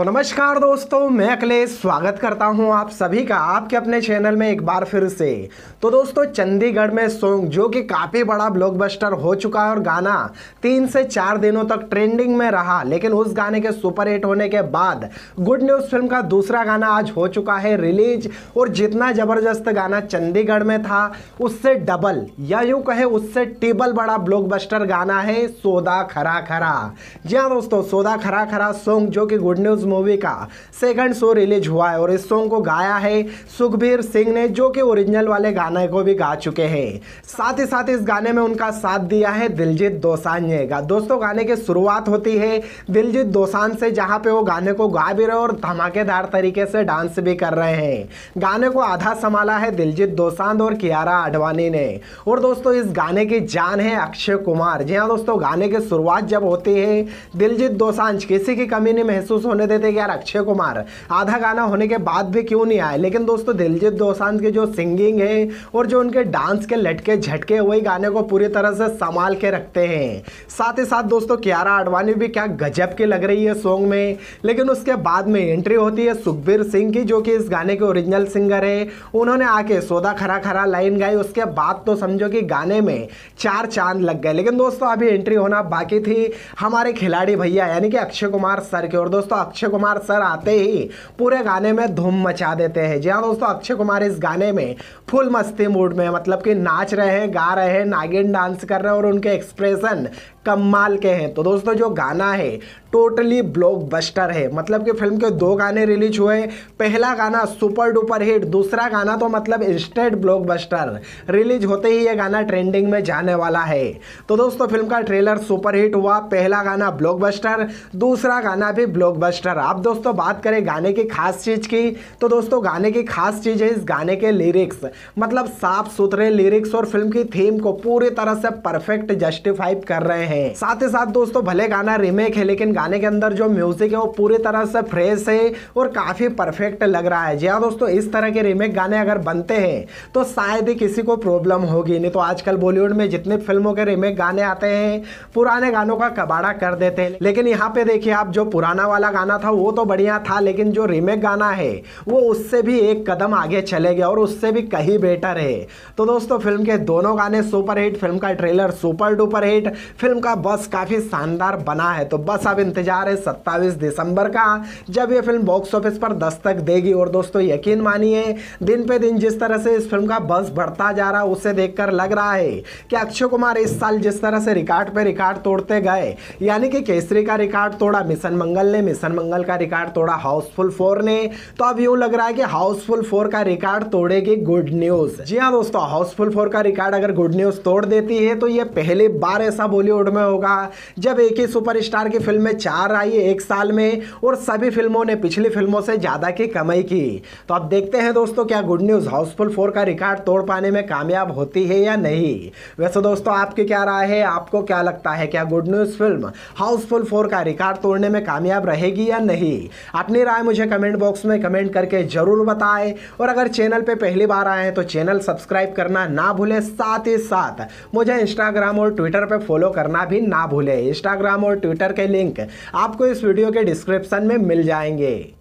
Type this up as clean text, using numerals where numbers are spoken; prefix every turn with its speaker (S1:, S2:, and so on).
S1: तो नमस्कार दोस्तों, मैं अखिलेश स्वागत करता हूं आप सभी का आपके अपने चैनल में एक बार फिर से। तो दोस्तों, चंडीगढ़ में सॉन्ग जो कि काफ़ी बड़ा ब्लॉकबस्टर हो चुका है और गाना 3 से 4 दिनों तक ट्रेंडिंग में रहा, लेकिन उस गाने के सुपर हिट होने के बाद गुड न्यूज़ फिल्म का दूसरा गाना आज हो चुका है रिलीज। और जितना ज़बरदस्त गाना चंडीगढ़ में था उससे डबल या यूँ कहे उससे टिबल बड़ा ब्लॉकबस्टर गाना है सौदा खरा खरा। जी हाँ दोस्तों, सौदा खरा खरा सॉन्ग जो कि गुड न्यूज़ मूवी का सेकंड शो रिलीज हुआ है और इस सॉन्ग को गाया है सुखबीर सिंह ने, जो कि ओरिजिनल वाले गाने को भी गा चुके हैं। साथ ही साथ इस गाने में उनका साथ दिया है दिलजीत दोसांझ ने। दोस्तों, गाने की शुरुआत होती है दिलजीत दोसांझ से, जहां पे वो गाने को गा भी रहे और धमाकेदार तरीके से डांस भी कर रहे हैं। गाने को आधा संभाला है दिलजीत दोसांझ और कियारा आडवाणी ने। और दोस्तों, इस गाने की जान है अक्षय कुमार। जी हाँ दोस्तों, गाने की शुरुआत जब होती है दिलजीत दोसांझ किसी की कमी नहीं महसूस होने देते कि यार अक्षय कुमार आधा गाना होने के बाद भी क्यों नहीं आए, लेकिन दोस्तों दिलजीत दोसांझ की जो सिंगिंग है और जो उनके डांस के लटके झटके वही गाने को पूरी तरह से संभाल के रखते हैं। साथ ही साथ दोस्तों, कियारा आडवाणी भी क्या गजब की लग रही है सॉन्ग में। लेकिन उसके बाद में एंट्री होती है सुखबीर सिंह की, जो कि इस गाने के ओरिजिनल सिंगर है। उन्होंने आके सौदा खरा खरा लाइन गाई, उसके बाद तो समझो कि गाने में 4 चांद लग गए। लेकिन दोस्तों, अभी एंट्री होना बाकी थी हमारे खिलाड़ी भैया यानी कि अक्षय कुमार सर के। और दोस्तों, अक्षय कुमार सर आते ही पूरे गाने में धूम मचा देते हैं। जी हाँ दोस्तों, अक्षय कुमार इस गाने में फुल मस्ती मूड में, मतलब कि नाच रहे हैं, गा रहे हैं, नागिन डांस कर रहे हैं और उनके एक्सप्रेशन कमाल के हैं। तो दोस्तों, जो गाना है टोटली ब्लॉकबस्टर है। मतलब कि फिल्म के 2 गाने रिलीज हुए, पहला गाना सुपर डुपर हिट, दूसरा गाना तो मतलब इंस्टेंट ब्लॉकबस्टर। रिलीज होते ही ये गाना ट्रेंडिंग में जाने वाला है। तो दोस्तों, फिल्म का ट्रेलर सुपर हिट हुआ, पहला गाना ब्लॉकबस्टर, दूसरा गाना भी ब्लॉकबस्टर। अब दोस्तों बात करें गाने की खास चीज की, तो दोस्तों गाने की खास चीज है इस गाने के लिरिक्स। मतलब साफ सुथरे लिरिक्स और फिल्म की थीम को पूरी तरह से परफेक्ट जस्टिफाई कर रहे हैं। साथ ही साथ दोस्तों, भले गाना रीमेक है लेकिन गाने के अंदर जो म्यूजिक है वो पूरी तरह से फ्रेश है और काफी परफेक्ट लग रहा है। जी हाँ दोस्तों, इस तरह के रीमेक गाने अगर बनते हैं तो शायद ही किसी को प्रॉब्लम होगी। नहीं तो आजकल बॉलीवुड में जितने फिल्मों के रीमेक गाने आते हैं पुराने गानों का कबाड़ा कर देते हैं। लेकिन यहाँ पे देखिए आप, जो पुराना वाला गाना था वो तो बढ़िया था, लेकिन जो रीमेक गाना है वो उससे भी एक कदम आगे चले गया और उससे भी कहीं बेटर है। तो दोस्तों, फिल्म के दोनों गाने सुपर हिट, फिल्म का ट्रेलर सुपर डुपर हिट, फिल्म का बस काफी शानदार बना है। तो बस अब इंतजार है 27 दिसंबर का, जब ये फिल्म बॉक्स ऑफिस पर दस्तक देगी। और दोस्तों, यकीन मानिए दिन पे दिन जिस तरह से इस फिल्म का बस बढ़ता जा रहा है उसे देखकर लग रहा है कि अक्षय कुमार इस साल जिस तरह से रिकॉर्ड पे रिकॉर्ड तोड़ते गए, यानी कि केसरी का रिकॉर्ड तोड़ा मिशन मंगल ने, मिशन मंगल का रिकॉर्ड तोड़ा हाउसफुल 4 ने, तो अब यूं लग रहा है कि हाउसफुल 4 का रिकॉर्ड तोड़ेगी गुड न्यूज। जी हाँ दोस्तों, हाउसफुल 4 का रिकॉर्ड अगर गुड न्यूज तोड़ देती है तो ये पहली बार ऐसा बॉलीवुड में होगा जब एक ही सुपरस्टार की फिल्म में 4 आई है एक साल में और सभी फिल्मों ने पिछली फिल्मों से ज्यादा की कमाई की। तो अब देखते हैं दोस्तों, क्या गुड न्यूज हाउसफुल 4 का रिकॉर्ड तोड़ पाने में कामयाब होती है या नहीं। वैसे दोस्तों, आपकी क्या राय है, आपको क्या लगता है, क्या गुड न्यूज फिल्म हाउसफुल 4 का रिकॉर्ड तोड़ने में कामयाब रहेगी या नहीं? अपनी राय मुझे कमेंट बॉक्स में कमेंट करके जरूर बताएं। और अगर चैनल पे पहली बार आए हैं तो चैनल सब्सक्राइब करना ना भूलें। साथ ही साथ मुझे इंस्टाग्राम और ट्विटर पे फॉलो करना भी ना भूलें। इंस्टाग्राम और ट्विटर के लिंक आपको इस वीडियो के डिस्क्रिप्शन में मिल जाएंगे।